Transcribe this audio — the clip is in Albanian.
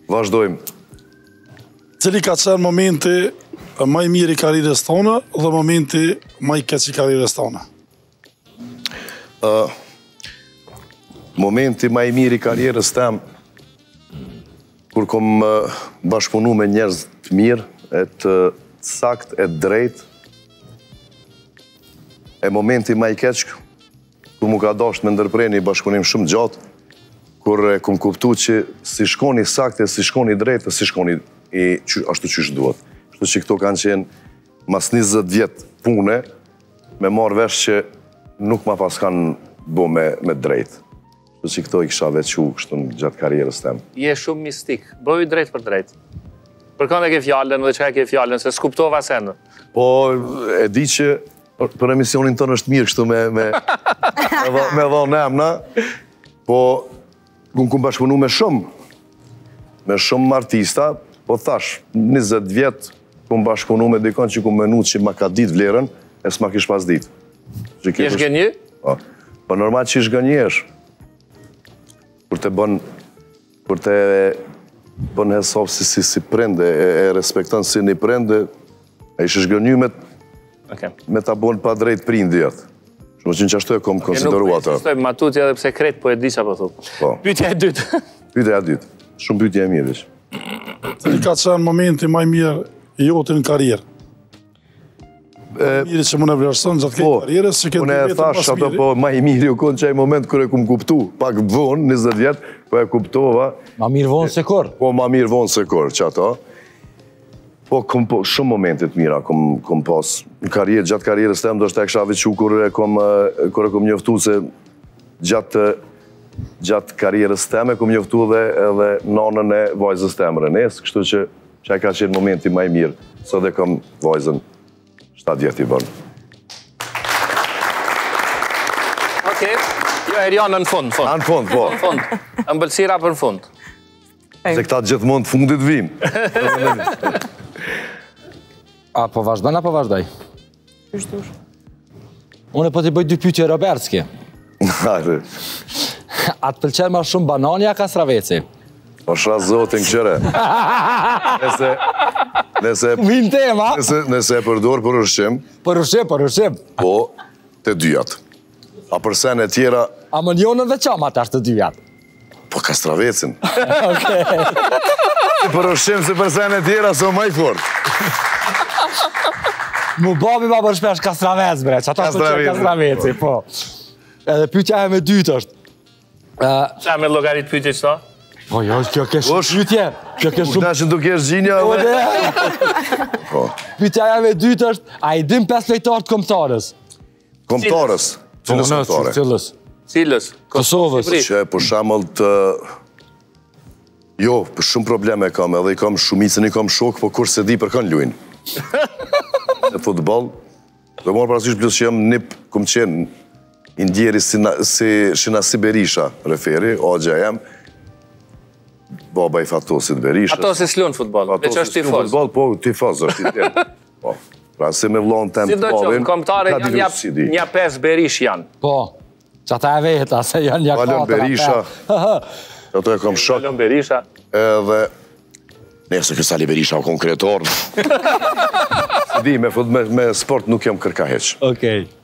Vazhdojmë. Cili ka qenë momenti më i mirë i karrierës tonë dhe momenti më i keq i karrierës tonë? Momenti më i mirë i karrierës tem, kur kom bashkëpunu me njerëz të mirë, e të sakt, e drejt, e momenti më i keq, kur mu ka dasht me ndërpreni bashkëpunim shumë gjatë, kur e kom kuptu që si shkoni sakt e si shkoni drejt, e si shkoni ashtu qysh duhet. Kështu që këto kanë qenë mas 20 vjetë pune, me marrë vesh që nuk ma pas kanë bo me drejt. Kështu që këto i kisha vequ kështu në gjatë karierës tem. Je shumë mistik, bëju drejt për drejt. Përkon e ke fjallën dhe që e ke fjallën, se s'kuptova senë. Po, e di që për emisionin tonë është mirë kështu me dhonë emna, po, unë kum bashkëpunu me shumë artista, po thash, 20 vjetë kum bashkëpunu me dikon që kum menu që ma ka ditë vlerën, e s'ma kish pas ditë. Jesh gënjë? Po normal që ish gënjësh. Kur te bën hesop si prende, e respekton si një prende, e ish gënjë me ta bon pa drejt prindjet. Shumë që në qashtu e kom konsideru ata. Nuk insistoj matutja dhe pse kret, po e di qa po thuk. Pyetja e dytë. Pyetja e dytë. Shumë pyetja e mirë. Cili ka qenë momenti më i mirë i jote në karrierë? Mirë që më në vlerëson gjatë këtë karrierës, që këtë unë e thash ato, po ma i mirë ju konë që e moment kër e kum kuptu, pak vonë, 20 vjetë, po e kuptova. Ma mirë vonë se kur? Po ma mirë vonë se kur, që ato. Po shumë momentit mira kom pas. Në karrierë, gjatë karrierës tem, do shte e kësha vequ kur e kom njoftu se gjatë karrierës tem e kom njoftu dhe edhe nanën e vajzës tem Renes, kështu që e ka qenë momenti ma i mirë, sot dhe kom vajzën 7 vjetë i bënë. Okej, jo Eriana në fund. Në fund, po. Ëmbëlsira për në fund. Se këta gjithmonë të fundit vim. A po vazhdojnë, apo vazhdoj? Unë po t'i bëj dy pyetje Robertski. Hajde. A të pëlqen ma shumë banani a kastraveci? O shra zotin këqëre. Vim tema? Nëse e përdor për ushqim. Për ushqim. Po, të dyjat. A për sen e tjera... A më njonën dhe qamat ashtë të dyjat? Po kastravecin. Për ushqim se për sen e tjera së maj fort. Mu babi ma për shpesh kastravec, bre, që ata pëlqen kastraveci, po. Edhe pyetja e me dytë është. Qa me logarit pyetje qëta? Po jo, kjo ke shumë pyetje. Kjo ke shumë... Uta që nuk jesh gjinja... Pyetja e me dytë është, a i dim 5 lojtarë të kombëtarës? Kombëtarës? Cilës kombëtare? Cilës? Kosovës. Që për shamëll të... Jo, për shumë probleme kam, edhe i kam shumicën, i kam shok, po kur se di për kanë lujnë. Në futbol, dhe morë parasysh plus që jam nip, kom qenë indjeri si Shinasi Berisha, referi, ogja jam, baba i Fatosit Berisha. Ato se s'lunë futbol, dhe që është tifoz. Futbol, po, tifoz është i tjerë. Pra, se me vlonë tem të Si bavin, do që, komptare janë një 5 Berish janë. Po, që ata e veta, se janë një 4. Valon Berisha, ato e kom shok. Valon Berisha. Edhe, nëse kësali Berisha o konkretor. Si di, me sport nuk jam kërka heq. Okej.